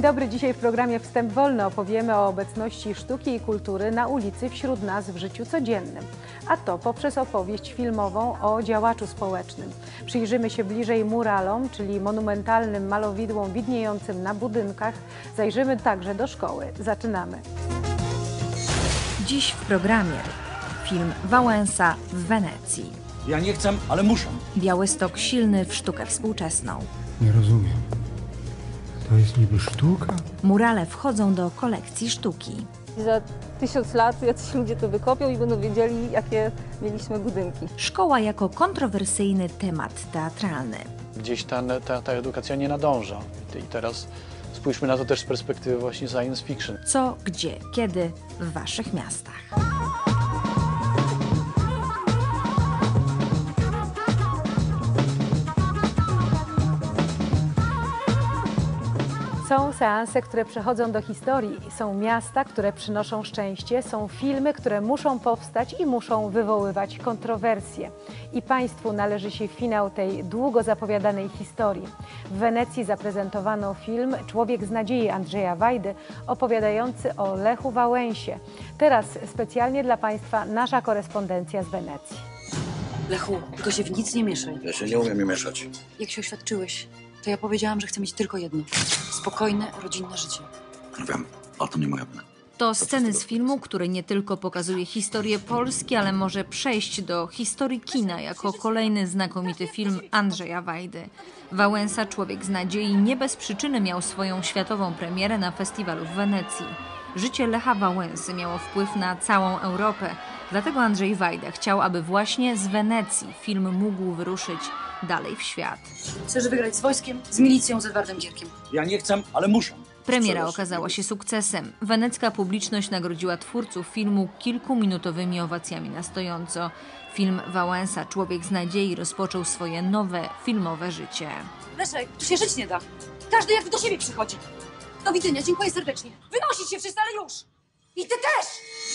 dobry, dzisiaj w programie Wstęp Wolny opowiemy o obecności sztuki i kultury na ulicy wśród nas w życiu codziennym. A to poprzez opowieść filmową o działaczu społecznym. Przyjrzymy się bliżej muralom, czyli monumentalnym malowidłom widniejącym na budynkach. Zajrzymy także do szkoły. Zaczynamy. Dziś w programie film Wałęsa w Wenecji. Ja nie chcę, ale muszę. Białystok silny w sztukę współczesną. Nie rozumiem. To jest niby sztuka? Murale wchodzą do kolekcji sztuki. Za 1000 lat jacyś ludzie to wykopią i będą wiedzieli, jakie mieliśmy budynki. Szkoła jako kontrowersyjny temat teatralny. Gdzieś ta edukacja nie nadąża. I teraz spójrzmy na to też z perspektywy właśnie science fiction. Co, gdzie, kiedy w waszych miastach. Są seanse, które przechodzą do historii, są miasta, które przynoszą szczęście, są filmy, które muszą powstać i muszą wywoływać kontrowersje. I Państwu należy się finał tej długo zapowiadanej historii. W Wenecji zaprezentowano film Człowiek z nadziei Andrzeja Wajdy, opowiadający o Lechu Wałęsie. Teraz specjalnie dla Państwa nasza korespondencja z Wenecji. Lechu, tylko się w nic nie mieszaj. Ja się nie umiem mieszać. Jak się oświadczyłeś, to ja powiedziałam, że chcę mieć tylko jedno. Spokojne, rodzinne życie. Wiem, ale to nie moja wina. To sceny z filmu, który nie tylko pokazuje historię Polski, ale może przejść do historii kina jako kolejny znakomity film Andrzeja Wajdy. Wałęsa, Człowiek z nadziei, nie bez przyczyny miał swoją światową premierę na festiwalu w Wenecji. Życie Lecha Wałęsy miało wpływ na całą Europę. Dlatego Andrzej Wajda chciał, aby właśnie z Wenecji film mógł wyruszyć dalej w świat. Chcesz wygrać z wojskiem, z milicją, z Edwardem Gierkiem. Ja nie chcę, ale muszę. Premiera okazała się sukcesem. Wenecka publiczność nagrodziła twórców filmu kilkuminutowymi owacjami na stojąco. Film Wałęsa, Człowiek z nadziei rozpoczął swoje nowe filmowe życie. Leszek, tu się żyć nie da. Każdy jakby do siebie przychodzi. Do widzenia, dziękuję serdecznie. Wynosić się wszyscy, ale już. I ty też!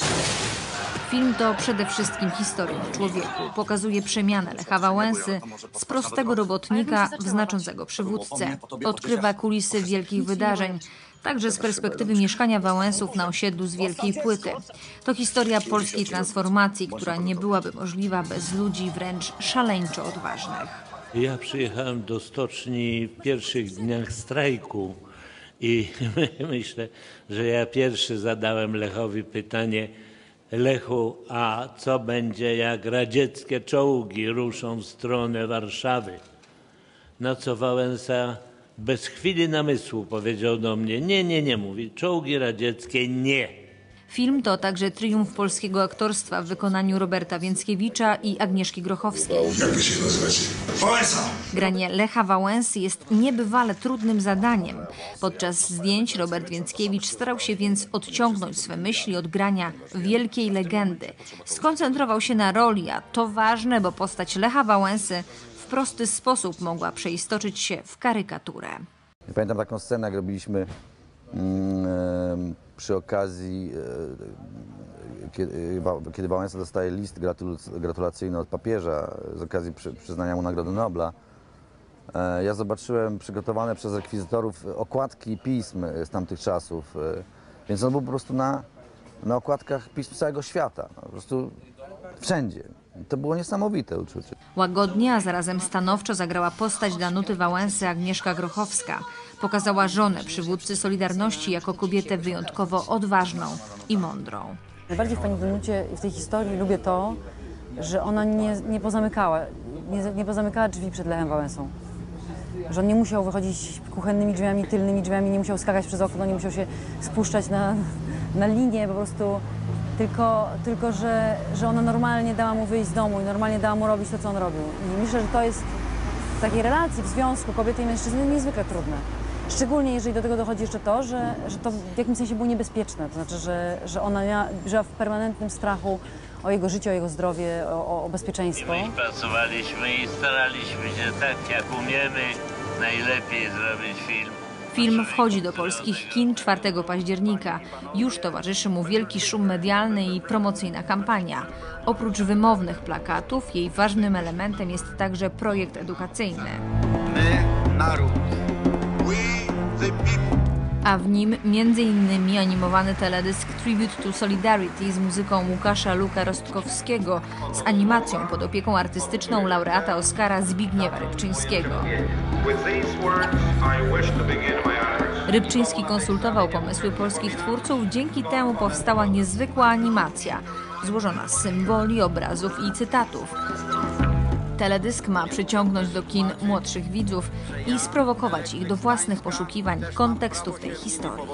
Film to przede wszystkim historia o człowieku. Pokazuje przemianę Lecha Wałęsy z prostego robotnika w znaczącego przywódcę. Odkrywa kulisy wielkich wydarzeń, także z perspektywy mieszkania Wałęsów na osiedlu z Wielkiej Płyty. To historia polskiej transformacji, która nie byłaby możliwa bez ludzi wręcz szaleńczo odważnych. Ja przyjechałem do stoczni w pierwszych dniach strajku i myślę, że ja pierwszy zadałem Lechowi pytanie: Lechu, a co będzie, jak radzieckie czołgi ruszą w stronę Warszawy? Na co Wałęsa bez chwili namysłu powiedział do mnie: nie, mówi, czołgi radzieckie nie. Film to także triumf polskiego aktorstwa w wykonaniu Roberta Więckiewicza i Agnieszki Grochowskiej. Jak wy się nazywacie? Wałęsa! Granie Lecha Wałęsy jest niebywale trudnym zadaniem. Podczas zdjęć Robert Więckiewicz starał się więc odciągnąć swe myśli od grania wielkiej legendy. Skoncentrował się na roli, a to ważne, bo postać Lecha Wałęsy w prosty sposób mogła przeistoczyć się w karykaturę. Ja pamiętam taką scenę, jak robiliśmy przy okazji, kiedy Wałęsa dostaje list gratulacyjny od papieża z okazji przyznania mu Nagrody Nobla. Ja zobaczyłem przygotowane przez rekwizytorów okładki pism z tamtych czasów, więc on był po prostu na okładkach pism całego świata, po prostu wszędzie. To było niesamowite uczucie. Łagodnie, a zarazem stanowczo zagrała postać Danuty Wałęsy Agnieszka Grochowska. Pokazała żonę przywódcy Solidarności jako kobietę wyjątkowo odważną i mądrą. Najbardziej w pani Danucie w tej historii lubię to, że ona nie pozamykała drzwi przed Lechem Wałęsą. Że on nie musiał wychodzić kuchennymi drzwiami, tylnymi drzwiami, nie musiał skakać przez okno, nie musiał się spuszczać na linię po prostu. Tylko że ona normalnie dała mu wyjść z domu i normalnie dała mu robić to, co on robił. I myślę, że to jest w takiej relacji, w związku kobiety i mężczyzny niezwykle trudne. Szczególnie jeżeli do tego dochodzi jeszcze to, że to w jakimś sensie było niebezpieczne. To znaczy, że ona żyła w permanentnym strachu o jego życie, o jego zdrowie, o bezpieczeństwo. I my pracowaliśmy i staraliśmy się tak, jak umiemy, najlepiej zrobić film. Film wchodzi do polskich kin 4 października. Już towarzyszy mu wielki szum medialny i promocyjna kampania. Oprócz wymownych plakatów, jej ważnym elementem jest także projekt edukacyjny. My, naród. A w nim m.in. animowany teledysk Tribute to Solidarity z muzyką Łukasza Luka Rostkowskiego, z animacją pod opieką artystyczną laureata Oscara Zbigniewa Rybczyńskiego. Rybczyński konsultował pomysły polskich twórców, dzięki temu powstała niezwykła animacja, złożona z symboli, obrazów i cytatów. Teledysk ma przyciągnąć do kin młodszych widzów i sprowokować ich do własnych poszukiwań kontekstów tej historii.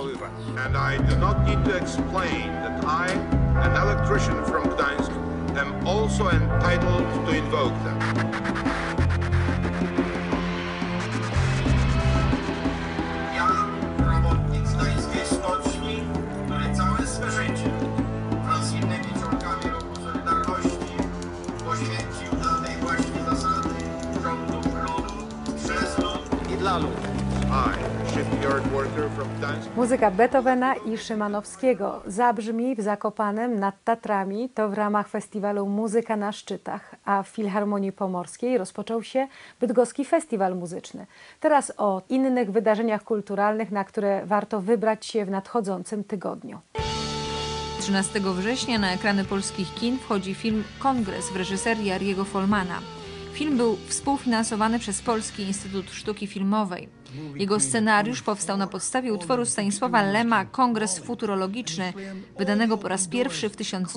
Muzyka Beethovena i Szymanowskiego zabrzmi w Zakopanem nad Tatrami. To w ramach festiwalu Muzyka na Szczytach, a w Filharmonii Pomorskiej rozpoczął się Bydgoski Festiwal Muzyczny. Teraz o innych wydarzeniach kulturalnych, na które warto wybrać się w nadchodzącym tygodniu. 13 września na ekrany polskich kin wchodzi film Kongres w reżyserii Ariego Folmana. Film był współfinansowany przez Polski Instytut Sztuki Filmowej. Jego scenariusz powstał na podstawie utworu Stanisława Lema Kongres Futurologiczny, wydanego po raz pierwszy w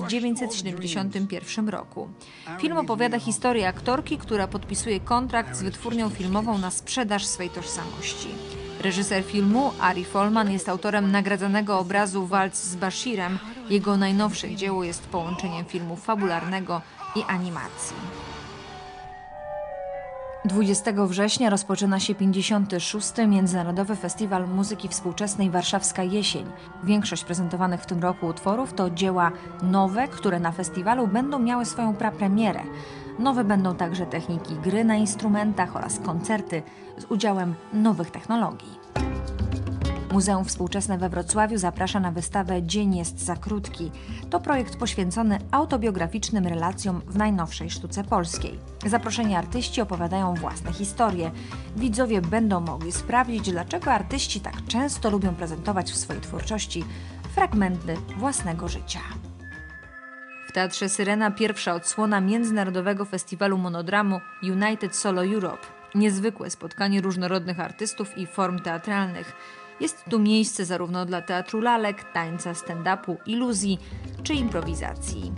1971 roku. Film opowiada historię aktorki, która podpisuje kontrakt z wytwórnią filmową na sprzedaż swej tożsamości. Reżyser filmu, Ari Folman, jest autorem nagradzanego obrazu Walc z Bashirem. Jego najnowsze dzieło jest połączeniem filmu fabularnego i animacji. 20 września rozpoczyna się 56. Międzynarodowy Festiwal Muzyki Współczesnej Warszawska Jesień. Większość prezentowanych w tym roku utworów to dzieła nowe, które na festiwalu będą miały swoją prapremierę. Nowe będą także techniki gry na instrumentach oraz koncerty z udziałem nowych technologii. Muzeum Współczesne we Wrocławiu zaprasza na wystawę Dzień jest za krótki. To projekt poświęcony autobiograficznym relacjom w najnowszej sztuce polskiej. Zaproszeni artyści opowiadają własne historie. Widzowie będą mogli sprawdzić, dlaczego artyści tak często lubią prezentować w swojej twórczości fragmenty własnego życia. W Teatrze Syrena pierwsza odsłona Międzynarodowego Festiwalu Monodramu United Solo Europe. Niezwykłe spotkanie różnorodnych artystów i form teatralnych. Jest tu miejsce zarówno dla teatru lalek, tańca, stand-upu, iluzji czy improwizacji.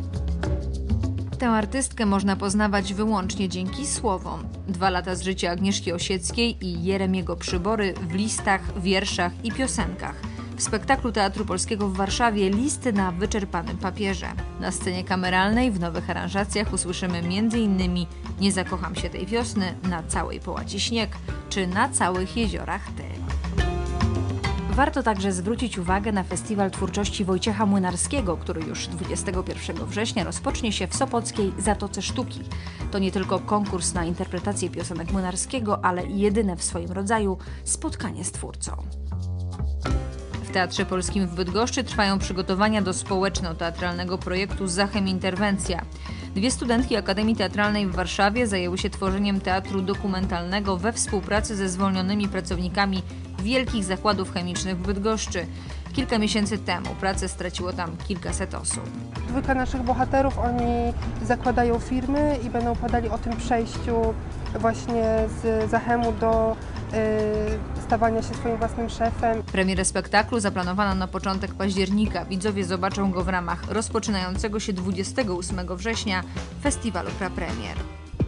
Tę artystkę można poznawać wyłącznie dzięki słowom. 2 lata z życia Agnieszki Osieckiej i Jeremiego Przybory w listach, wierszach i piosenkach. W spektaklu Teatru Polskiego w Warszawie listy na wyczerpanym papierze. Na scenie kameralnej w nowych aranżacjach usłyszymy m.in. Nie zakocham się tej wiosny, Na całej połaci śnieg czy Na całych jeziorach ty. Warto także zwrócić uwagę na Festiwal Twórczości Wojciecha Młynarskiego, który już 21 września rozpocznie się w sopockiej Zatoce Sztuki. To nie tylko konkurs na interpretację piosenek Młynarskiego, ale i jedyne w swoim rodzaju spotkanie z twórcą. W Teatrze Polskim w Bydgoszczy trwają przygotowania do społeczno-teatralnego projektu Zachem Interwencja. 2 studentki Akademii Teatralnej w Warszawie zajęły się tworzeniem teatru dokumentalnego we współpracy ze zwolnionymi pracownikami wielkich zakładów chemicznych w Bydgoszczy. Kilka miesięcy temu pracę straciło tam kilkaset osób. 2 naszych bohaterów, oni zakładają firmy i będą podali o tym przejściu właśnie z Zachemu do stawania się swoim własnym szefem. Premierę spektaklu zaplanowano na początek października. Widzowie zobaczą go w ramach rozpoczynającego się 28 września festiwalu prapremier.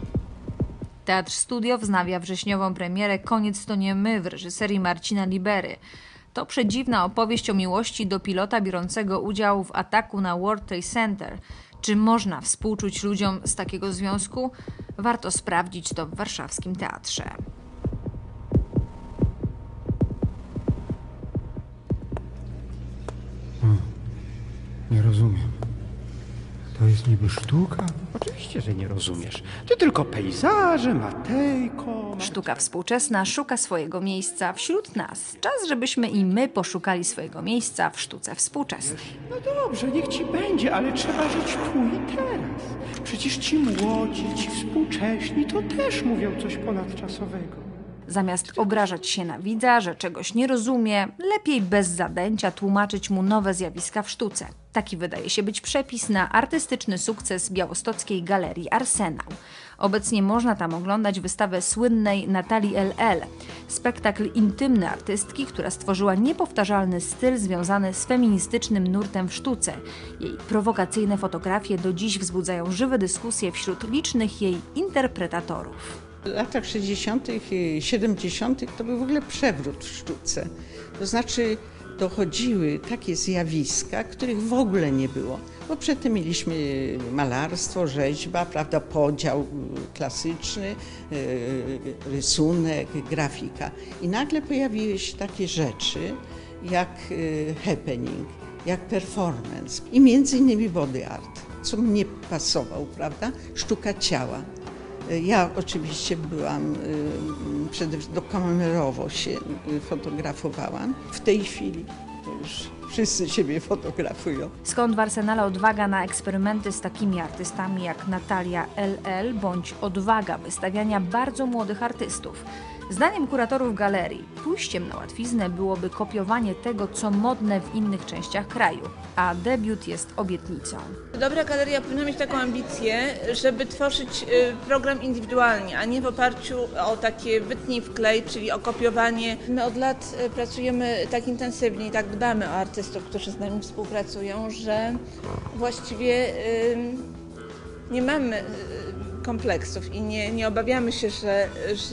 Teatr Studio wznawia wrześniową premierę Koniec to nie my w reżyserii Marcina Libery. To przedziwna opowieść o miłości do pilota biorącego udział w ataku na World Trade Center. Czy można współczuć ludziom z takiego związku? Warto sprawdzić to w warszawskim teatrze. Nie rozumiem. To jest niby sztuka? Oczywiście, że nie rozumiesz. To tylko pejzaże, Matejko. Sztuka współczesna szuka swojego miejsca wśród nas. Czas, żebyśmy i my poszukali swojego miejsca w sztuce współczesnej. No dobrze, niech ci będzie, ale trzeba żyć tu i teraz. Przecież ci młodzi, ci współcześni to też mówią coś ponadczasowego. Zamiast obrażać się na widza, że czegoś nie rozumie, lepiej bez zadęcia tłumaczyć mu nowe zjawiska w sztuce. Taki wydaje się być przepis na artystyczny sukces białostockiej galerii Arsenał. Obecnie można tam oglądać wystawę słynnej Natalii LL, spektakl intymny artystki, która stworzyła niepowtarzalny styl związany z feministycznym nurtem w sztuce. Jej prowokacyjne fotografie do dziś wzbudzają żywe dyskusje wśród licznych jej interpretatorów. W latach 60. i 70. to był w ogóle przewrót w sztuce. To znaczy dochodziły takie zjawiska, których w ogóle nie było. Bo przedtem mieliśmy malarstwo, rzeźba, prawda, podział klasyczny, rysunek, grafika. I nagle pojawiły się takie rzeczy jak happening, jak performance i między innymi body art, co mnie pasował, prawda, sztuka ciała. Ja oczywiście byłam, dokamerowo się fotografowałam. W tej chwili to już wszyscy siebie fotografują. Skąd w Arsenale odwaga na eksperymenty z takimi artystami jak Natalia LL bądź odwaga wystawiania bardzo młodych artystów? Zdaniem kuratorów galerii, pójściem na łatwiznę byłoby kopiowanie tego, co modne w innych częściach kraju, a debiut jest obietnicą. Dobra galeria powinna mieć taką ambicję, żeby tworzyć program indywidualnie, a nie w oparciu o takie wytnij wklej, czyli o kopiowanie. My od lat pracujemy tak intensywnie i tak dbamy o artystów, którzy z nami współpracują, że właściwie nie mamy kompleksów i nie obawiamy się, że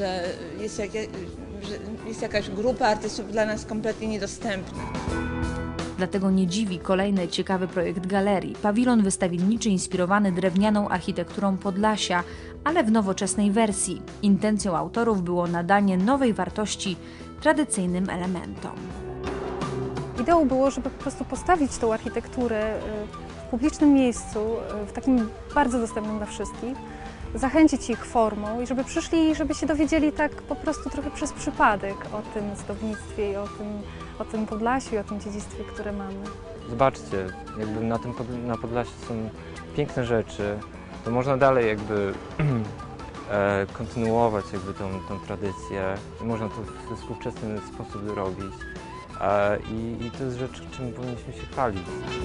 jest jakaś grupa artystów dla nas kompletnie niedostępna. Dlatego nie dziwi kolejny ciekawy projekt galerii. Pawilon wystawienniczy inspirowany drewnianą architekturą Podlasia, ale w nowoczesnej wersji. Intencją autorów było nadanie nowej wartości tradycyjnym elementom. Ideą było, żeby po prostu postawić tą architekturę w publicznym miejscu, w takim bardzo dostępnym dla wszystkich, zachęcić ich formą i żeby przyszli i żeby się dowiedzieli tak po prostu trochę przez przypadek o tym zdobnictwie i o tym Podlasiu i o tym dziedzictwie, które mamy. Zobaczcie, jakby na Podlasiu są piękne rzeczy, to można dalej jakby kontynuować jakby tą tradycję. Można to w współczesny sposób robić i to jest rzecz, czym powinniśmy się chwalić.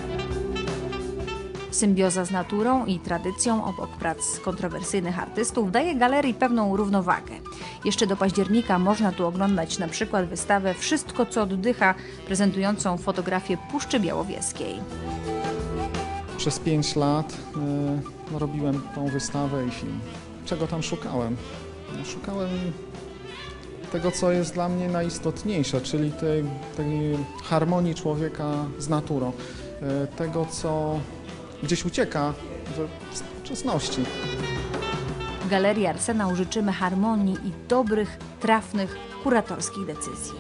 Symbioza z naturą i tradycją obok prac kontrowersyjnych artystów daje galerii pewną równowagę. Jeszcze do października można tu oglądać na przykład wystawę Wszystko, co oddycha, prezentującą fotografię Puszczy Białowieskiej. Przez 5 lat robiłem tą wystawę i film. Czego tam szukałem? Szukałem tego, co jest dla mnie najistotniejsze, czyli tej harmonii człowieka z naturą. Tego, co gdzieś ucieka we współczesności. Galerii Arsenał życzymy harmonii i dobrych, trafnych, kuratorskich decyzji.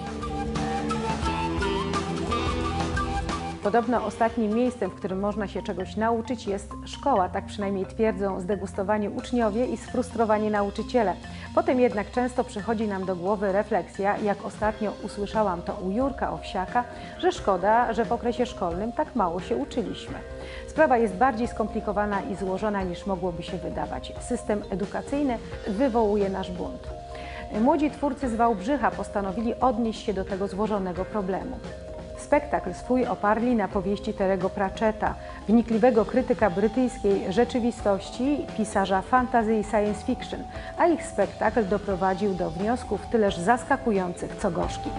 Podobno ostatnim miejscem, w którym można się czegoś nauczyć, jest szkoła. Tak przynajmniej twierdzą zdegustowani uczniowie i sfrustrowani nauczyciele. Potem jednak często przychodzi nam do głowy refleksja, jak ostatnio usłyszałam to u Jurka Owsiaka, że szkoda, że w okresie szkolnym tak mało się uczyliśmy. Sprawa jest bardziej skomplikowana i złożona niż mogłoby się wydawać. System edukacyjny wywołuje nasz bunt. Młodzi twórcy z Wałbrzycha postanowili odnieść się do tego złożonego problemu. Spektakl swój oparli na powieści Terry'ego Pratchetta, wnikliwego krytyka brytyjskiej rzeczywistości, pisarza fantasy i science fiction, a ich spektakl doprowadził do wniosków tyleż zaskakujących, co gorzkich.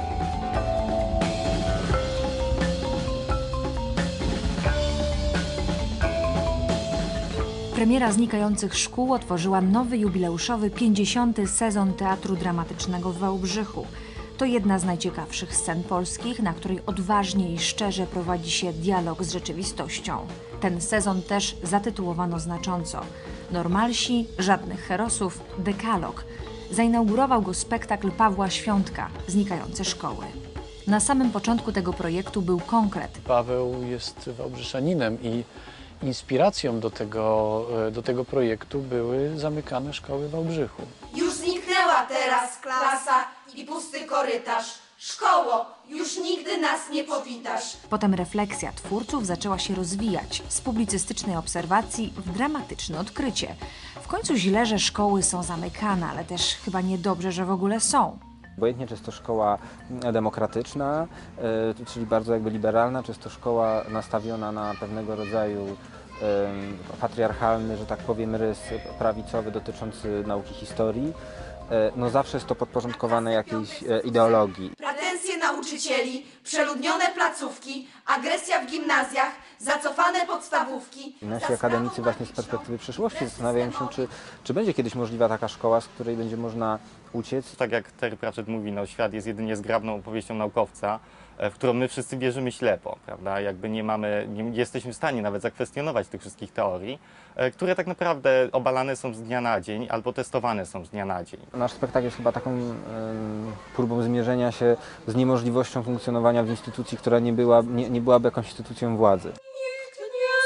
Premiera Znikających Szkół otworzyła nowy jubileuszowy 50. sezon Teatru Dramatycznego w Wałbrzychu. To jedna z najciekawszych scen polskich, na której odważnie i szczerze prowadzi się dialog z rzeczywistością. Ten sezon też zatytułowano znacząco Normalsi, żadnych herosów, dekalog. Zainaugurował go spektakl Pawła Świątka, Znikające Szkoły. Na samym początku tego projektu był konkret. Paweł jest wałbrzyczaninem i inspiracją do tego projektu były zamykane szkoły w Wałbrzychu. Już zniknęła teraz klasa i pusty korytarz. Szkoło, już nigdy nas nie powitasz. Potem refleksja twórców zaczęła się rozwijać z publicystycznej obserwacji w dramatyczne odkrycie. W końcu źle, że szkoły są zamykane, ale też chyba niedobrze, że w ogóle są. Obojętnie, czy jest to szkoła demokratyczna, czyli bardzo jakby liberalna, czy jest to szkoła nastawiona na pewnego rodzaju patriarchalny, że tak powiem, rys prawicowy dotyczący nauki historii, no zawsze jest to podporządkowane jakiejś ideologii. Pretensje nauczycieli, przeludnione placówki, agresja w gimnazjach, zacofane podstawówki. Nasi akademicy właśnie z perspektywy przyszłości zastanawiają się, czy będzie kiedyś możliwa taka szkoła, z której będzie można uciec. Tak jak Terry Pratchett mówi, no, świat jest jedynie zgrabną opowieścią naukowca, w którą my wszyscy wierzymy ślepo, prawda? Jakby nie jesteśmy w stanie nawet zakwestionować tych wszystkich teorii, które tak naprawdę obalane są z dnia na dzień albo testowane są z dnia na dzień. Nasz spektakl jest chyba taką próbą zmierzenia się z niemożliwością funkcjonowania w instytucji, która nie byłaby jakąś instytucją władzy. Nikt nie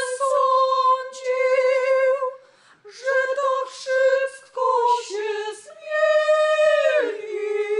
sądził, że to wszystko się zmieni.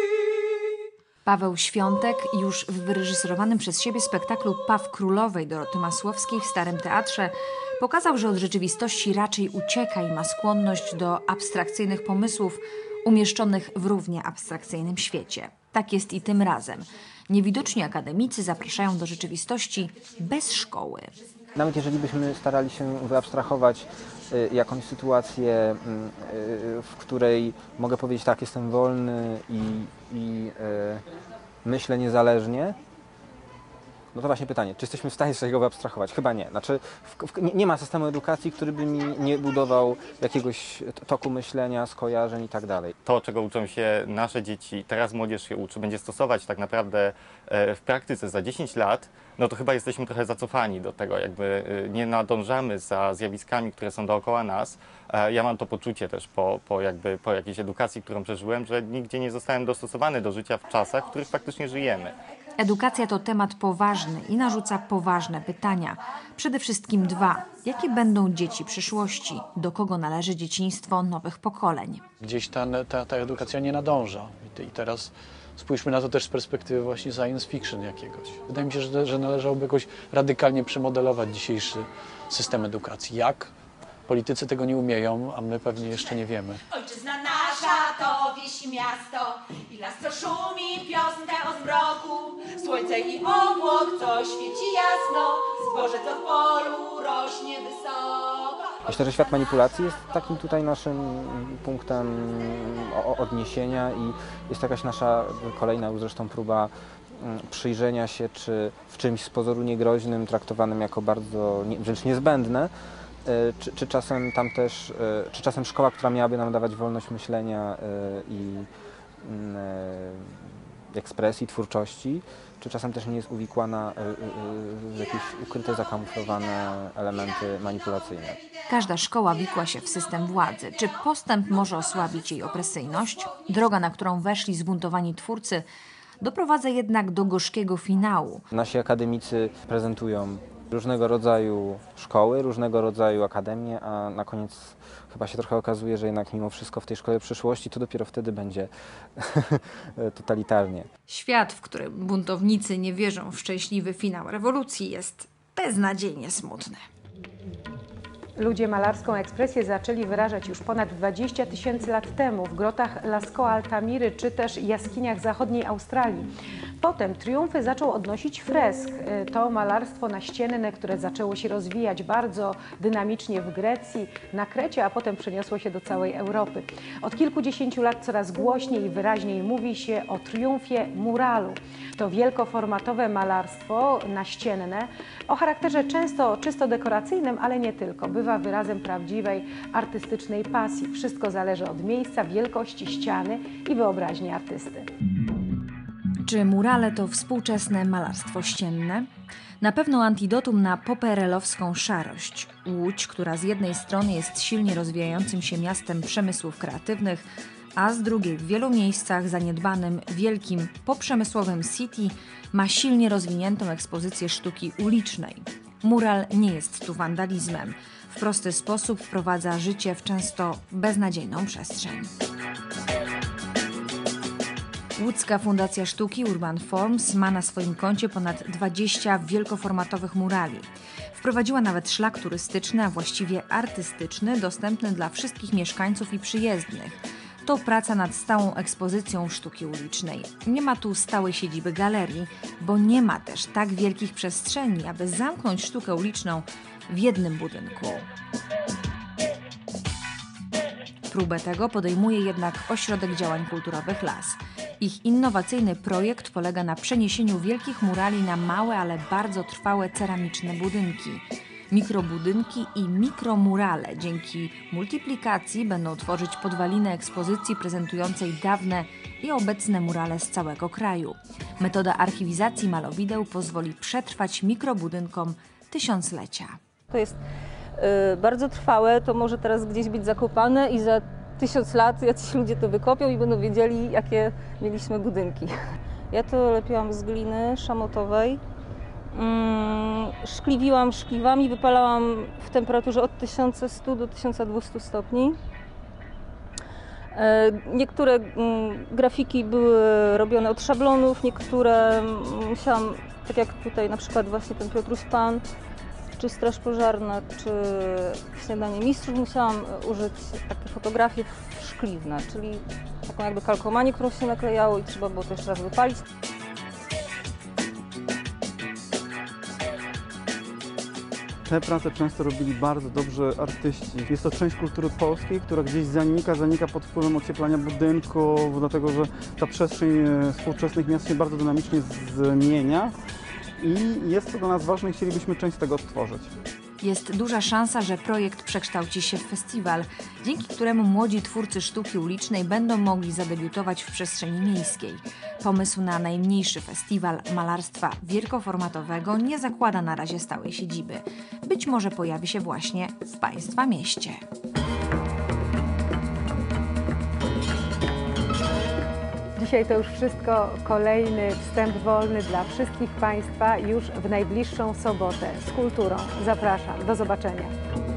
Paweł Świątek już w wyreżyserowanym przez siebie spektaklu Paw Królowej Doroty Masłowskiej w Starym Teatrze pokazał, że od rzeczywistości raczej ucieka i ma skłonność do abstrakcyjnych pomysłów umieszczonych w równie abstrakcyjnym świecie. Tak jest i tym razem. Niewidoczni akademicy zapraszają do rzeczywistości bez szkoły. Nawet jeżeli byśmy starali się wyabstrahować jakąś sytuację, w której mogę powiedzieć tak, jestem wolny i myślę niezależnie, no to właśnie pytanie, czy jesteśmy w stanie sobie go wyabstrahować? Chyba nie. Znaczy, nie ma systemu edukacji, który by mi nie budował jakiegoś toku myślenia, skojarzeń i tak dalej. To, czego uczą się nasze dzieci, teraz młodzież się uczy, będzie stosować tak naprawdę w praktyce za 10 lat, no to chyba jesteśmy trochę zacofani do tego, jakby nie nadążamy za zjawiskami, które są dookoła nas. Ja mam to poczucie też po jakiejś edukacji, którą przeżyłem, że nigdzie nie zostałem dostosowany do życia w czasach, w których faktycznie żyjemy. Edukacja to temat poważny i narzuca poważne pytania. Przede wszystkim dwa. Jakie będą dzieci przyszłości? Do kogo należy dzieciństwo nowych pokoleń? Gdzieś ta edukacja nie nadąża. I teraz spójrzmy na to też z perspektywy właśnie science fiction jakiegoś. Wydaje mi się, że należałoby jakoś radykalnie przemodelować dzisiejszy system edukacji. Jak? Politycy tego nie umieją, a my pewnie jeszcze nie wiemy. Ojczyzna nasza to wieś i miasto, i las co szumi, piosenka o zmroku, słońce i obłok, co świeci jasno, zboże co w polu rośnie wysoko. Myślę, że świat manipulacji jest takim tutaj naszym punktem odniesienia i jest jakaś nasza kolejna już zresztą próba przyjrzenia się, czy w czymś z pozoru niegroźnym, traktowanym jako bardzo wręcz niezbędne, czy czasem tam też, czy czasem szkoła, która miałaby nam dawać wolność myślenia i ekspresji, twórczości, czy czasem też nie jest uwikłana w jakieś ukryte, zakamuflowane elementy manipulacyjne. Każda szkoła wikła się w system władzy. Czy postęp może osłabić jej opresyjność? Droga, na którą weszli zbuntowani twórcy, doprowadza jednak do gorzkiego finału. Nasi akademicy prezentują różnego rodzaju szkoły, różnego rodzaju akademie, a na koniec chyba się trochę okazuje, że jednak mimo wszystko w tej szkole przyszłości to dopiero wtedy będzie totalitarnie. Świat, w którym buntownicy nie wierzą w szczęśliwy finał rewolucji, jest beznadziejnie smutny. Ludzie malarską ekspresję zaczęli wyrażać już ponad 20 000 lat temu w grotach Lascaux Altamiry czy też jaskiniach zachodniej Australii. Potem triumfy zaczął odnosić fresk. To malarstwo naścienne, które zaczęło się rozwijać bardzo dynamicznie w Grecji, na Krecie, a potem przeniosło się do całej Europy. Od kilkudziesięciu lat coraz głośniej i wyraźniej mówi się o triumfie muralu. To wielkoformatowe malarstwo naścienne o charakterze często czysto dekoracyjnym, ale nie tylko. Bywa wyrazem prawdziwej artystycznej pasji. Wszystko zależy od miejsca, wielkości ściany i wyobraźni artysty. Czy murale to współczesne malarstwo ścienne? Na pewno antidotum na poperelowską szarość. Łódź, która z jednej strony jest silnie rozwijającym się miastem przemysłów kreatywnych, a z drugiej w wielu miejscach zaniedbanym, wielkim, poprzemysłowym city, ma silnie rozwiniętą ekspozycję sztuki ulicznej. Mural nie jest tu wandalizmem. W prosty sposób wprowadza życie w często beznadziejną przestrzeń. Łódzka Fundacja Sztuki Urban Forms ma na swoim koncie ponad 20 wielkoformatowych murali. Wprowadziła nawet szlak turystyczny, a właściwie artystyczny, dostępny dla wszystkich mieszkańców i przyjezdnych. To praca nad stałą ekspozycją sztuki ulicznej. Nie ma tu stałej siedziby galerii, bo nie ma też tak wielkich przestrzeni, aby zamknąć sztukę uliczną w jednym budynku. Próbę tego podejmuje jednak Ośrodek Działań Kulturowych LAS. Ich innowacyjny projekt polega na przeniesieniu wielkich murali na małe, ale bardzo trwałe ceramiczne budynki. Mikrobudynki i mikromurale dzięki multiplikacji będą tworzyć podwaliny ekspozycji prezentującej dawne i obecne murale z całego kraju. Metoda archiwizacji malowideł pozwoli przetrwać mikrobudynkom tysiąclecia. To jest bardzo trwałe, to może teraz gdzieś być zakopane i za 1000 lat jacyś ludzie to wykopią i będą wiedzieli, jakie mieliśmy budynki. Ja to lepiłam z gliny szamotowej. Szkliwiłam szkliwami, wypalałam w temperaturze od 1100 do 1200 stopni. Niektóre grafiki były robione od szablonów, niektóre musiałam, tak jak tutaj na przykład właśnie ten Piotruś Pan, czy Straż Pożarna, czy Śniadanie Mistrzów, musiałam użyć takie fotografie szkliwne, czyli taką jakby kalkomanię, którą się naklejało i trzeba było to jeszcze raz wypalić. Te prace często robili bardzo dobrze artyści. Jest to część kultury polskiej, która gdzieś zanika pod wpływem ocieplania budynków, dlatego że ta przestrzeń współczesnych miast się bardzo dynamicznie zmienia i jest to dla nas ważne i chcielibyśmy część z tego odtworzyć. Jest duża szansa, że projekt przekształci się w festiwal, dzięki któremu młodzi twórcy sztuki ulicznej będą mogli zadebiutować w przestrzeni miejskiej. Pomysł na najmniejszy festiwal malarstwa wielkoformatowego nie zakłada na razie stałej siedziby. Być może pojawi się właśnie w Państwa mieście. Dzisiaj to już wszystko. Kolejny wstęp wolny dla wszystkich Państwa już w najbliższą sobotę z kulturą. Zapraszam. Do zobaczenia.